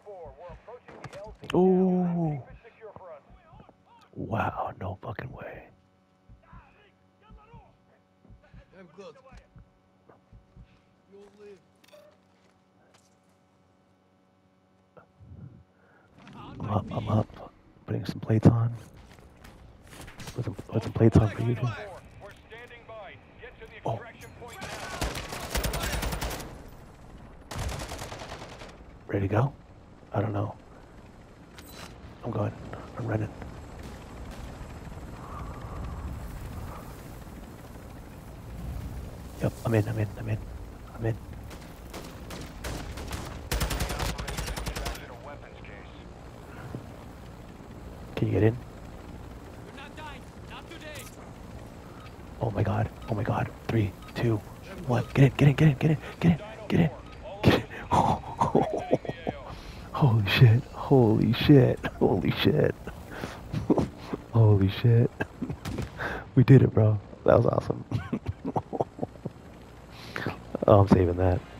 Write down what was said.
Ooh. Wow, no fucking way. I'm good. You'll live. I'm up. Putting some plates on. Put some plates on for you too. Oh. Ready to go? I don't know. I'm going. I'm running. Yep, I'm in. Can you get in? Oh my god. 3, 2, 1. Get in. Holy shit. Holy shit. We did it, bro. That was awesome. Oh, I'm saving that.